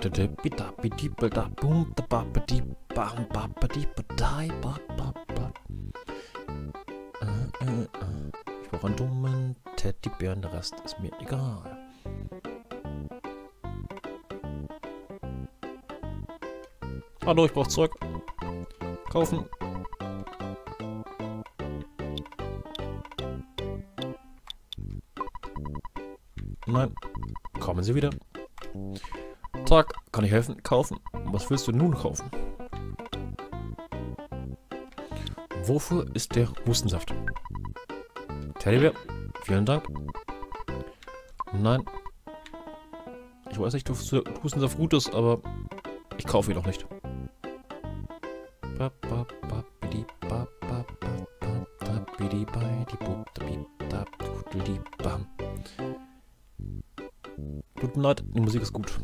Ich brauche einen dummen Teddybären, der Rest ist mir egal. Hallo, ich brauche Zeug. Kaufen. Nein. Kommen Sie wieder. Tag, kann ich helfen? Kaufen. Was willst du nun kaufen? Wofür ist der Hustensaft? Teddybär, vielen Dank. Nein. Ich weiß nicht, ob Hustensaft gut ist, aber ich kaufe ihn doch nicht. Tut mir leid, die Musik ist gut.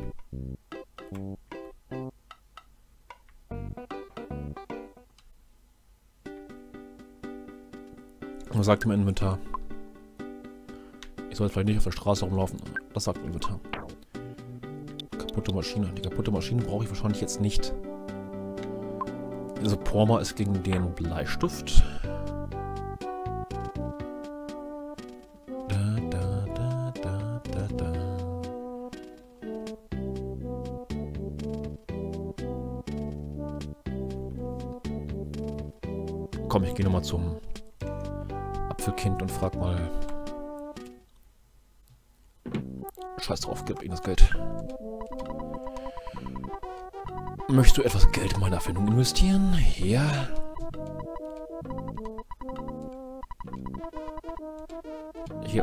Was sagt im Inventar? Ich soll vielleicht nicht auf der Straße rumlaufen. Das sagt im Inventar. Kaputte Maschine. Die kaputte Maschine brauche ich wahrscheinlich jetzt nicht. Also Porma ist gegen den Bleistift. Komm, ich gehe nochmal zum Apfelkind und frag mal. Scheiß drauf, gib ihm das Geld. Möchtest du etwas Geld in meine Erfindung investieren? Ja. Hier.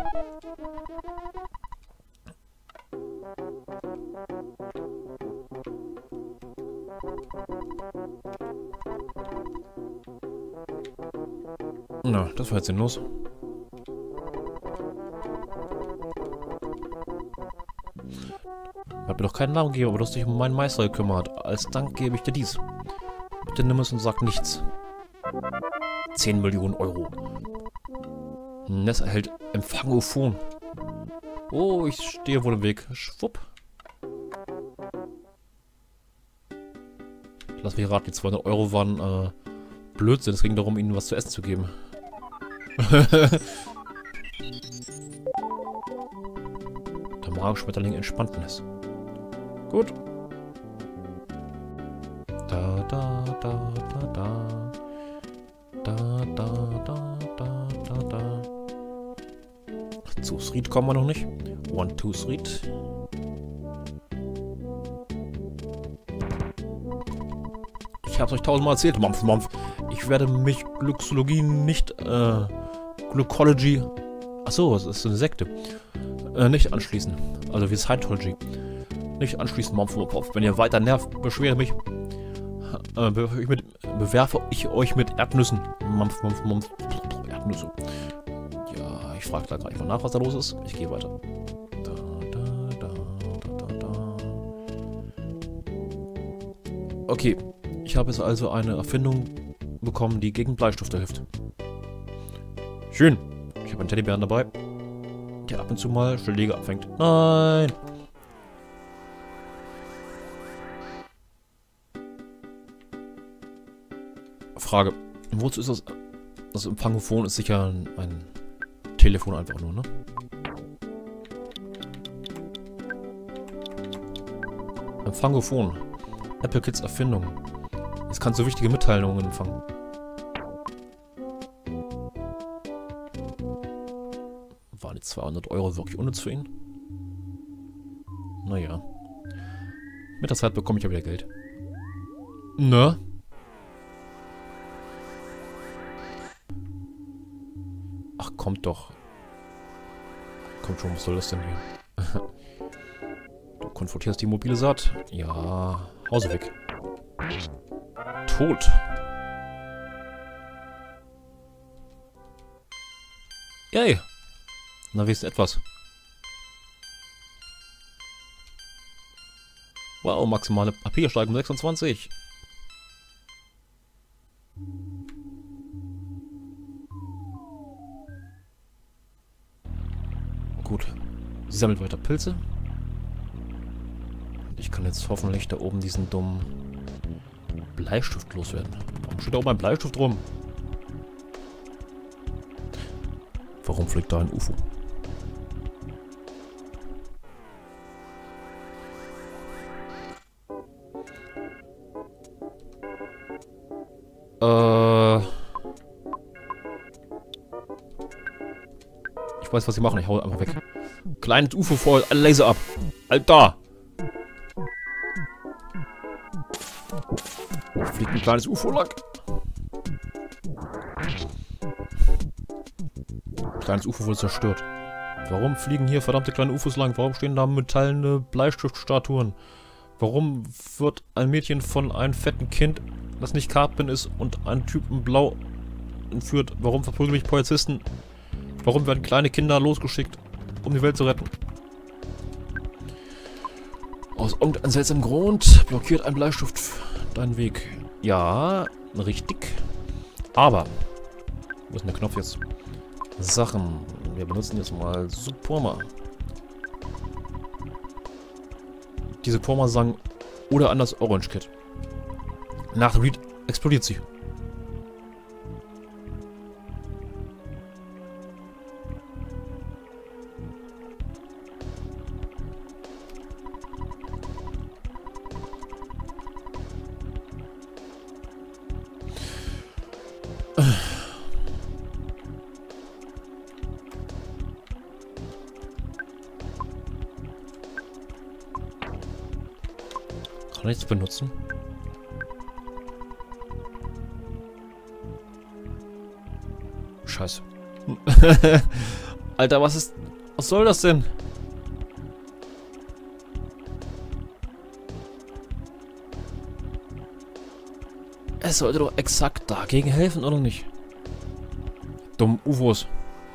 Na, das war jetzt sinnlos. Ich habe mir doch keinen Namen gegeben, aber du hast dich um meinen Meister gekümmert. Als Dank gebe ich dir dies. Bitte nimm es und sag nichts. 10 Millionen Euro. Ness erhält Empfangophon. Oh, ich stehe wohl im Weg. Schwupp. Lass mich raten, die 200 Euro waren Blödsinn. Es ging darum, ihnen was zu essen zu geben. Der Magenschmetterling entspannt Ness. Gut. Da, da, da, da, da. Da, da, da, da, da, da. Zu Street kommen wir noch nicht. 1, 2, Street. Ich hab's euch 1000-mal erzählt, Mampf, Mampf. Ich werde mich Glücksologie nicht, Glückology. Achso, das ist eine Sekte. Nicht anschließen. Also wie Scientology. Nicht anschließen, Mampf, Mampf. Wenn ihr weiter nervt, beschwere mich. Bewerfe ich euch mit Erdnüssen. Mampf, Mampf, Mampf. Erdnüsse. Ja, ich frage da gleich mal nach, was da los ist. Ich gehe weiter. Da, da, da, da, da, da. Okay. Ich habe jetzt also eine Erfindung bekommen, die gegen Bleistifte hilft. Schön. Ich habe einen Teddybären dabei, der ab und zu mal Schläge abfängt. Nein! Frage. Wozu ist das? Das Empfangophon ist sicher ein Telefon einfach nur, ne? Empfangophon. Apple Kids Erfindung. Jetzt kannst du wichtige Mitteilungen empfangen. Waren die 200 Euro wirklich unnütz für ihn? Naja. Mit der Zeit bekomme ich ja wieder Geld. Ne? Ach, kommt doch. Kommt schon, was soll das denn hier? Du konfrontierst die mobile Saat. Ja, Hause weg. Tot. Yay. Na, wie ist etwas? Wow, maximale AP-Steigung 26. Gut. Sie sammelt weiter Pilze. Ich kann jetzt hoffentlich da oben diesen dummen Bleistift loswerden. Warum steht da oben ein Bleistift rum? Warum fliegt da ein UFO? Ich weiß, was sie machen. Ich hau einfach weg. Kleines UFO vor Laser ab. Alter! Fliegt ein kleines UFO lang. Kleines UFO wurde zerstört. Warum fliegen hier verdammte kleine UFOs lang? Warum stehen da metallene Bleistiftstatuen? Warum wird ein Mädchen von einem fetten Kind, das nicht Cartman ist, und einen Typen blau entführt? Warum verprügeln mich Polizisten? Warum werden kleine Kinder losgeschickt, um die Welt zu retten? Aus irgendeinem seltsamen Grund blockiert ein Bleistift deinen Weg. Ja, richtig. Aber, wo ist denn der Knopf jetzt? Sachen. Wir benutzen jetzt mal Supporma. Die Supporma sagen, oder anders Orange Kit. Nach dem Read explodiert sie. Kann ich das benutzen? Scheiße. Alter, was soll das denn? Es sollte doch exakt dagegen helfen, oder nicht? Dumm UFOs.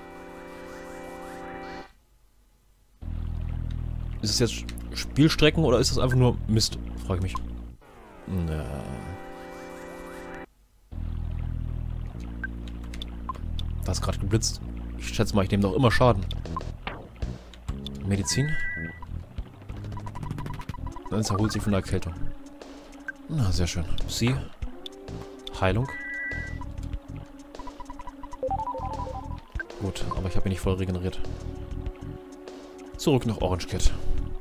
Ist es jetzt Spielstrecken oder ist das einfach nur Mist? Frage ich mich. Na. Da ist gerade geblitzt. Ich schätze mal, ich nehme doch immer Schaden. Medizin. Dann erholt sich von der Erkältung. Na, sehr schön. Sie. Heilung. Gut, aber ich habe ihn nicht voll regeneriert. Zurück nach Orange Kit.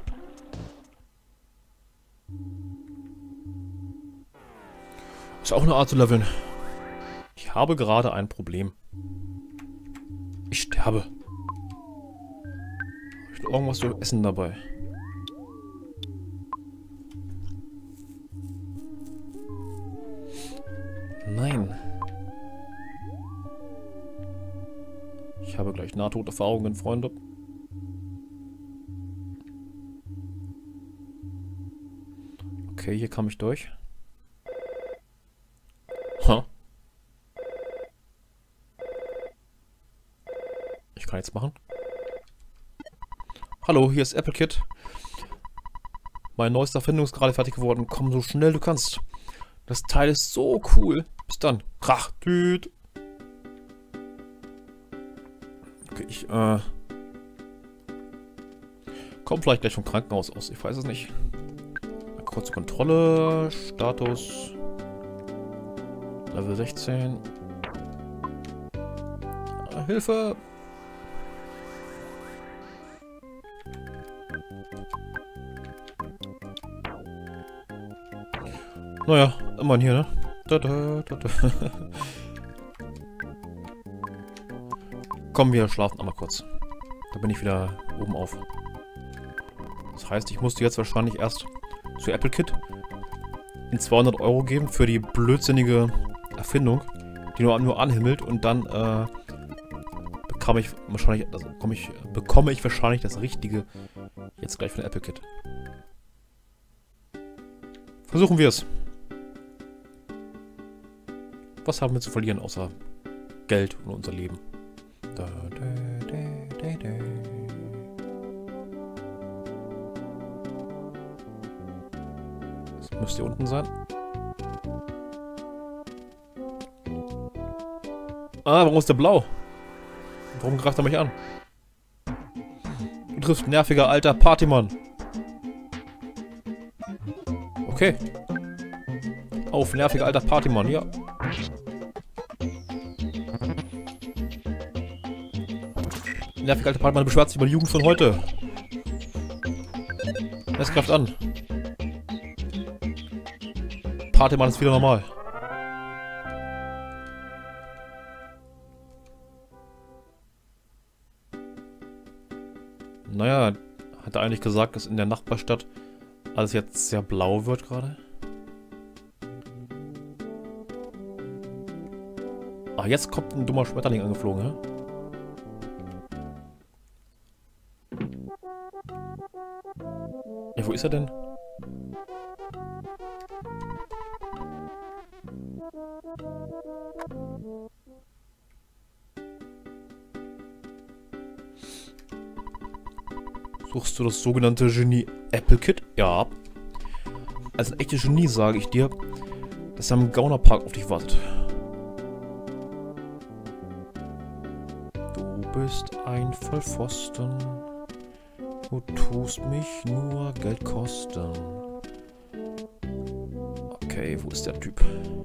Ist auch eine Art zu leveln. Ich habe gerade ein Problem. Ich sterbe. Habe ich noch irgendwas zu essen dabei? Nein. Ich habe gleich Nahtoderfahrungen, Freunde. Okay, hier kam ich durch. Ha. Ich kann jetzt machen. Hallo, hier ist AppleKit. Mein neuester Erfindung ist gerade fertig geworden. Komm so schnell du kannst. Das Teil ist so cool. Bis dann. Krach. Tüt. Okay, ich komm vielleicht gleich vom Krankenhaus aus. Ich weiß es nicht. Kurze Kontrolle. Status. Level 16. Hilfe! Naja, immerhin hier, ne? Komm, wir schlafen einmal kurz. Da bin ich wieder oben auf. Das heißt, ich musste jetzt wahrscheinlich erst zu AppleKit in 200 € geben für die blödsinnige Erfindung, die nur anhimmelt, und dann bekomme ich wahrscheinlich das Richtige jetzt gleich von AppleKit. Versuchen wir es. Was haben wir zu verlieren außer Geld und unser Leben? Das müsste hier unten sein. Ah, warum ist der blau? Warum greift er mich an? Du triffst nerviger alter Partymann. Okay. Auf, nerviger alter Partymann, ja. Nerviger alter Partymann beschwert sich über die Jugend von heute. Es greift an. Partymann ist wieder normal. Naja, hat er eigentlich gesagt, dass in der Nachbarstadt alles jetzt sehr blau wird gerade? Ah, jetzt kommt ein dummer Schmetterling angeflogen, hä? Ja, wo ist er denn? Suchst du das sogenannte Genie Apple Kid? Ja. Als ein echtes Genie sage ich dir, dass er im Gaunerpark auf dich wartet. Du bist ein Vollpfosten. Du tust mich nur Geld kosten. Okay, wo ist der Typ?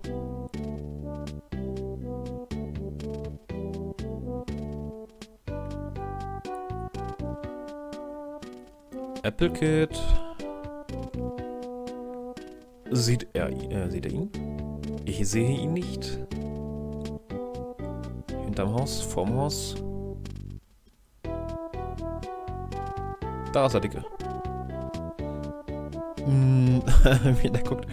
Apple Kid. Sieht er ihn? Ich sehe ihn nicht. Hinterm Haus, vorm Haus. Da ist er, Dicke. Wie der guckt.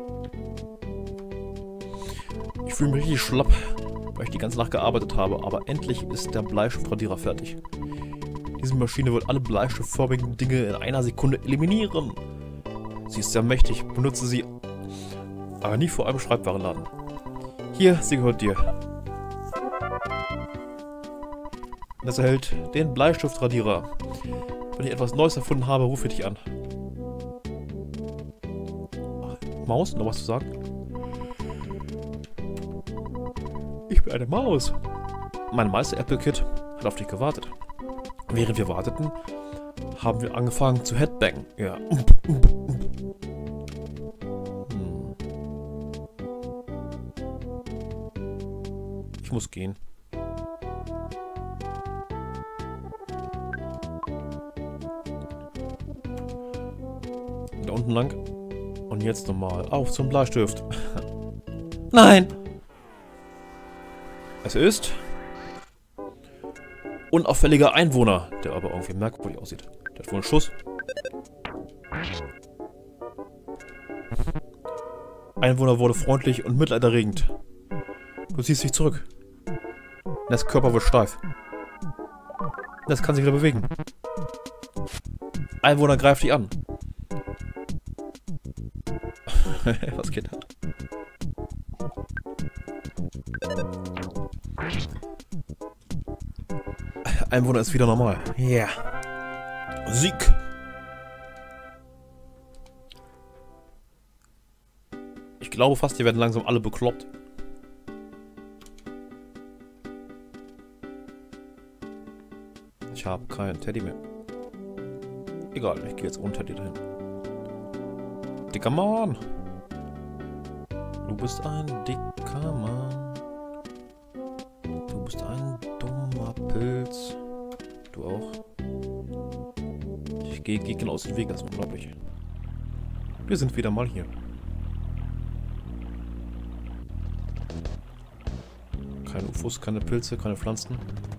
Ich fühle mich richtig schlapp, weil ich die ganze Nacht gearbeitet habe, aber endlich ist der Bleistiftradierer fertig. Diese Maschine wird alle bleistiftförmigen Dinge in einer Sekunde eliminieren. Sie ist sehr mächtig, benutze sie, aber nie vor einem Schreibwarenladen. Hier, sie gehört dir. Das erhält den Bleistiftradierer. Wenn ich etwas Neues erfunden habe, rufe ich dich an. Maus, noch was zu sagen? Ich bin eine Maus. Mein Meister Apple Kid hat auf dich gewartet. Während wir warteten, haben wir angefangen zu headbangen. Ja. Ich muss gehen. Da unten lang. Und jetzt nochmal auf zum Bleistift. Nein! Es ist unauffälliger Einwohner, der aber irgendwie merkwürdig aussieht. Der hat wohl einen Schuss. Einwohner wurde freundlich und mitleiderregend. Du ziehst dich zurück. Das Körper wird steif. Das kann sich wieder bewegen. Einwohner greift dich an. Was geht da? Einwohner ist wieder normal. Ja. Yeah. Sieg. Ich glaube fast, die werden langsam alle bekloppt. Ich habe keinen Teddy mehr. Egal, ich gehe jetzt ohne Teddy dahin. Dicker Mann. Du bist ein dicker Mann. Du bist ein dummer Pilz. Du auch. Ich gehe genau aus dem Weg, das ist unglaublich. Wir sind wieder mal hier. Keine UFOs, keine Pilze, keine Pflanzen.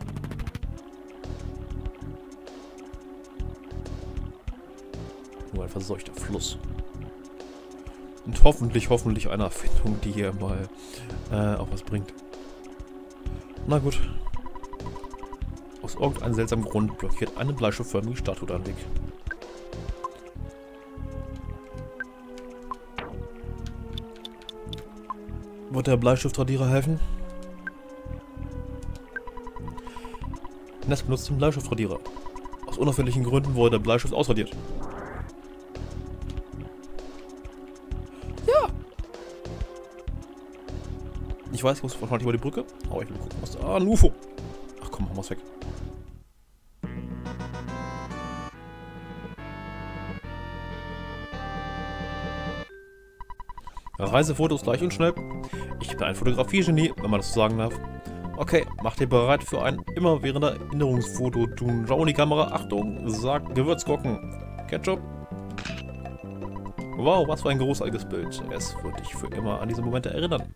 Nur ein verseuchter Fluss. Und hoffentlich eine Erfindung, die hier mal auch was bringt. Na gut. Aus irgendeinem seltsamen Grund blockiert eine bleistiftförmige Statue den Weg. Wird der Bleistiftradierer helfen? Ness benutzt den Bleistiftradierer. Aus unauffälligen Gründen wurde der Bleistift ausradiert. Ja! Ich weiß, ich muss wahrscheinlich über die Brücke. Aber ich will gucken, was da... Ah, ein UFO! Ach komm, machen wir's weg. Reisefotos leicht und schnell. Ich bin ein Fotografie-Genie, wenn man das so sagen darf. Okay, mach dir bereit für ein immerwährender Erinnerungsfoto. Du schau in die Kamera. Achtung, sag Gewürzgurken. Ketchup. Wow, was für ein großartiges Bild. Es wird dich für immer an diese Momente erinnern.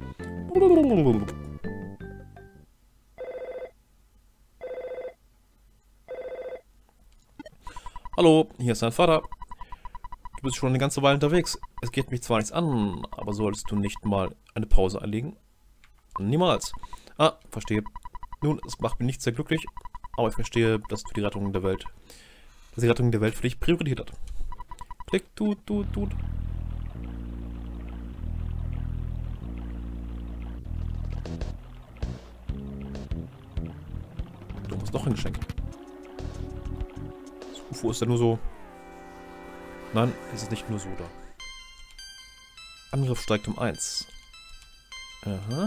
Hallo, hier ist dein Vater. Du bist schon eine ganze Weile unterwegs. Es geht mich zwar nichts an, aber solltest du nicht mal eine Pause einlegen? Niemals. Ah, verstehe. Nun, es macht mich nicht sehr glücklich, aber ich verstehe, dass die Rettung der Welt für dich Priorität hat. Klick, tut. Du musst noch ein Geschenk. Das UFO ist ja nur so... Nein, es ist nicht nur so da. Angriff steigt um 1. Aha.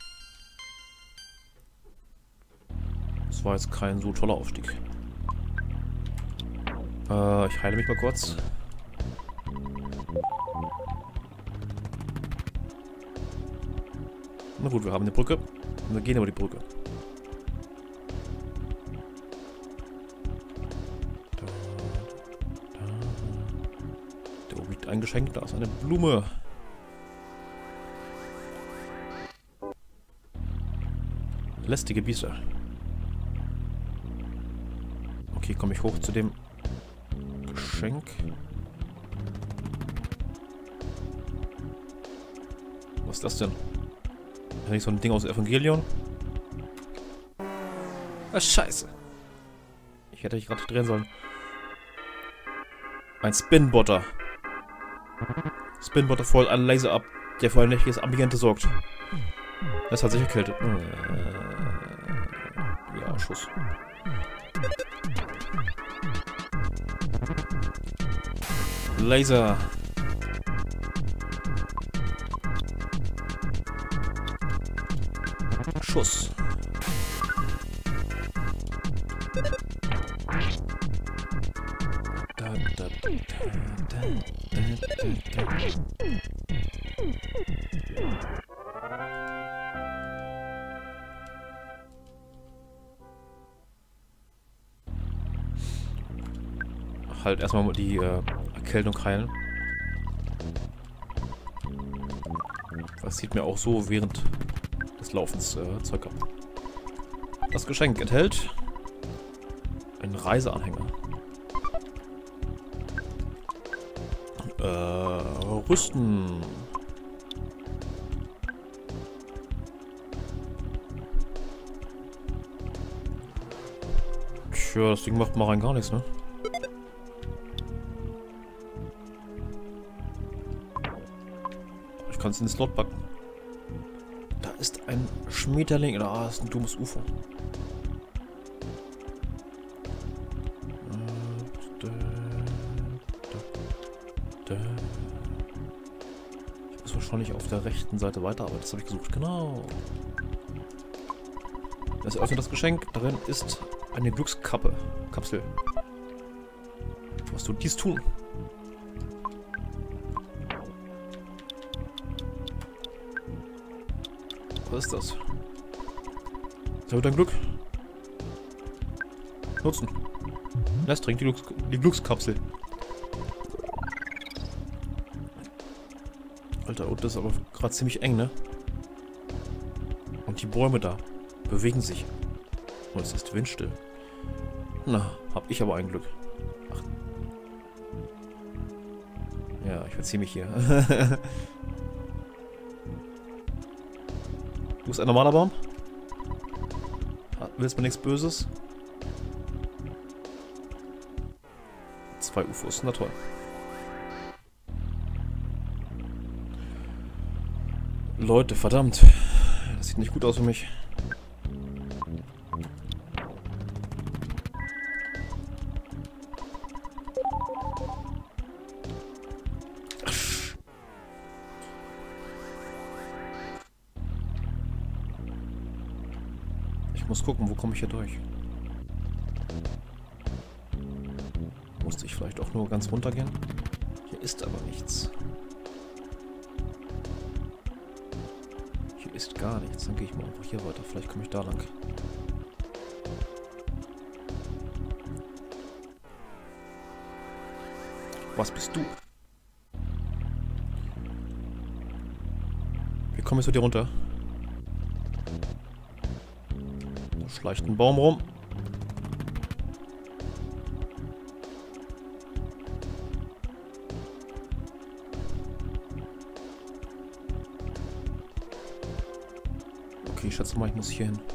Das war jetzt kein so toller Aufstieg. Ich heile mich mal kurz. Na gut, wir haben eine Brücke. Und wir gehen über die Brücke. Da oben liegt ein Geschenk, da ist eine Blume. Lästige Biester. Okay, komme ich hoch zu dem Geschenk. Was ist das denn? Ist nicht so ein Ding aus Evangelion? Ah, scheiße. Ich hätte dich gerade drehen sollen. Ein Spinbotter. Spinbotter feuert einen Laser ab, der für ein nächtliches Ambiente sorgt. Das hat sich erkältet. Ja, Schuss. Laser. Schuss. Halt erstmal die Erkältung heilen. Das sieht mir auch so während des Laufens Zeug ab. Das Geschenk enthält einen Reiseanhänger. Rüsten. Tja, das Ding macht mal rein gar nichts, ne? Ich kann es in den Slot packen. Da ist ein Schmetterling. Da ist ein dummes UFO. Ich muss wahrscheinlich auf der rechten Seite weiter, aber das habe ich gesucht. Genau. Das öffnet das Geschenk. Darin ist eine Glückskapsel. Was tut dies tun? Was ist das? Das wird dein Glück. Nutzen. Das trinkt die Glückskapsel. Alter, und das ist aber gerade ziemlich eng, ne? Und die Bäume da bewegen sich. Und es ist windstill. Na, hab ich aber ein Glück. Ach. Ja, ich verziehe mich hier. Du bist ein normaler Baum? Willst du mir nichts Böses? 2 UFOs, na toll. Leute, verdammt. Das sieht nicht gut aus für mich. Ich muss gucken, wo komme ich hier durch? Musste ich vielleicht auch nur ganz runter gehen? Hier ist aber nichts. Hier ist gar nichts. Dann gehe ich mal einfach hier weiter. Vielleicht komme ich da lang. Was bist du? Wie komme ich zu dir runter? Da schleicht ein Baum rum. Okay, ich schätze mal, ich muss hier hin.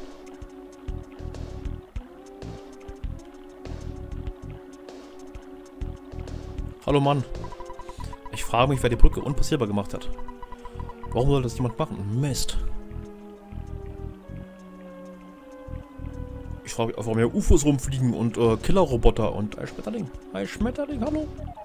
Hallo Mann. Ich frage mich, wer die Brücke unpassierbar gemacht hat. Warum soll das jemand machen? Mist. Ich frage mich, warum hier UFOs rumfliegen und Killerroboter und ein Schmetterling. Ein Schmetterling, hallo?